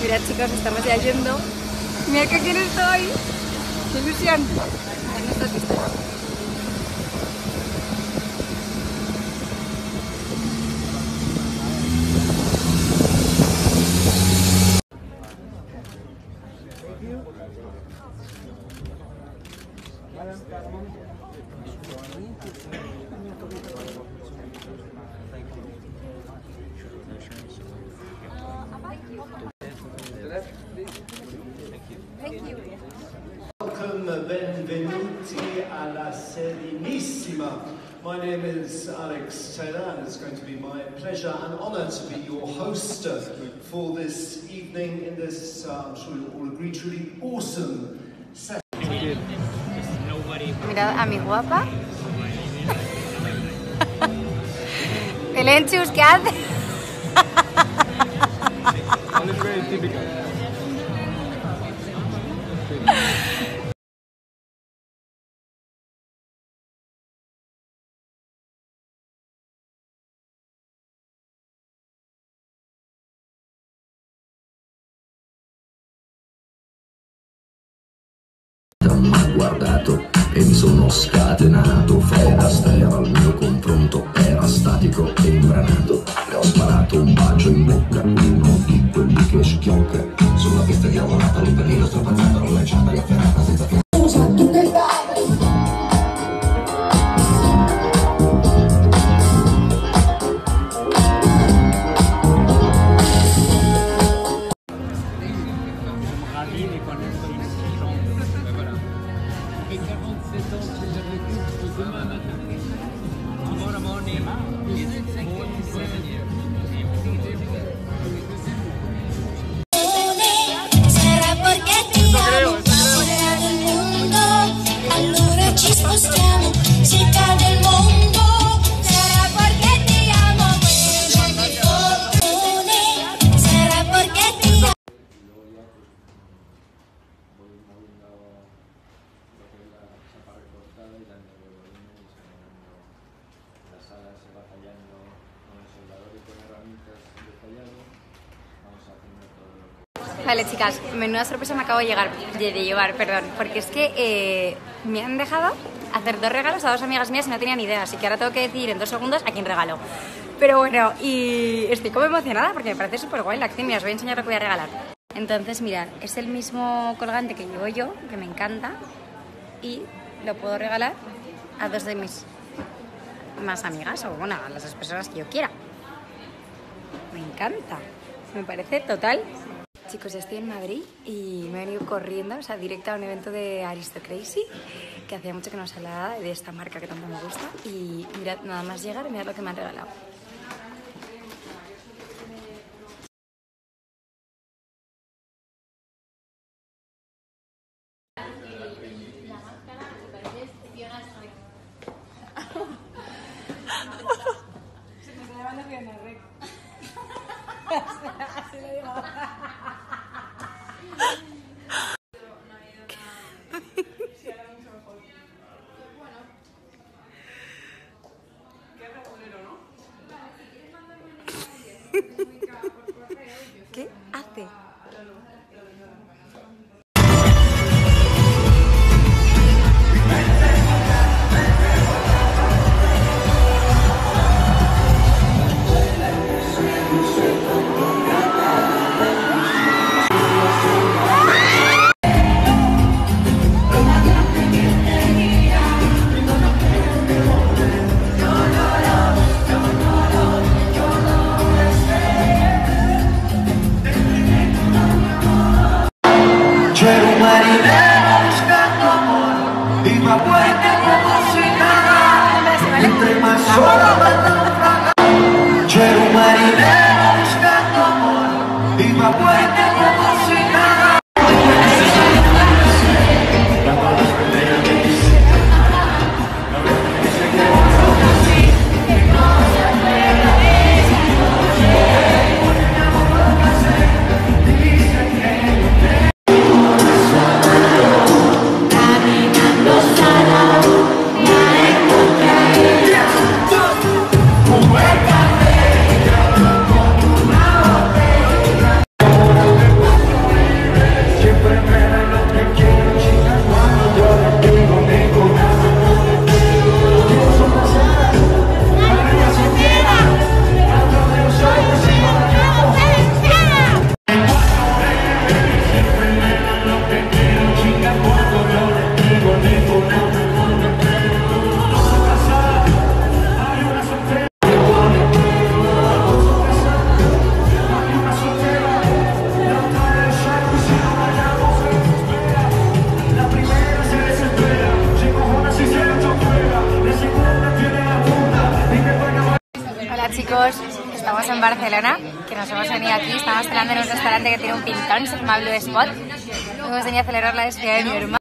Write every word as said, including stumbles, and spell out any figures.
Mirad chicos, estamos ya yendo. Mirad que quién estoy. ¡Qué ilusión! En nuestras vistas. Welcome, benvenuti alla Serenissima. My name is Alex Taylor, and it's going to be my pleasure and honour to be your host for this evening in this, uh, I'm sure you'll all agree, truly awesome session. Mirad a mi guapa. Pelenchus, ¿qué hace? Mi ha guardato e mi sono scatenato. Fred Astaire al mio confronto era statico e imbranato. Le ho sparato un bacio in bocca, uno di quelli che schiocca. Sulla pista che ho volato, lì per lì l'ho strapazzata, l'ho lanciata, l'ho ferrata senza fiato. Usa tutte le Vale chicas, menuda sorpresa me acabo de, llegar, de, de llevar, perdón, porque es que eh, me han dejado hacer dos regalos a dos amigas mías y no tenía ni idea, así que ahora tengo que decir en dos segundos a quién regalo. Pero bueno, y estoy como emocionada porque me parece súper guay la acción y os voy a enseñar lo que voy a regalar. Entonces mirad, es el mismo colgante que llevo yo, que me encanta, y lo puedo regalar a dos de mis más amigas, o bueno, a las personas que yo quiera. Me encanta, me parece total. Chicos, ya estoy en Madrid y me he venido corriendo, o sea, directo a un evento de Aristocracy, que hacía mucho que no se hablaba de esta marca que tanto me gusta. Y mirad, nada más llegar, mirad lo que me han regalado. Se me está llevando bien la rec. Así lo digo. ¿Qué hace? C'era un marinero buscando amor, iba fuerte como si nada, entre más solo faltaba. C'era un marinero buscando amor, iba fuerte como si nada. en Barcelona, que nos hemos venido aquí, estamos cenando en un restaurante que tiene un pintón, se llama Blue Spot. Hemos venido a celebrar la despedida de mi hermano.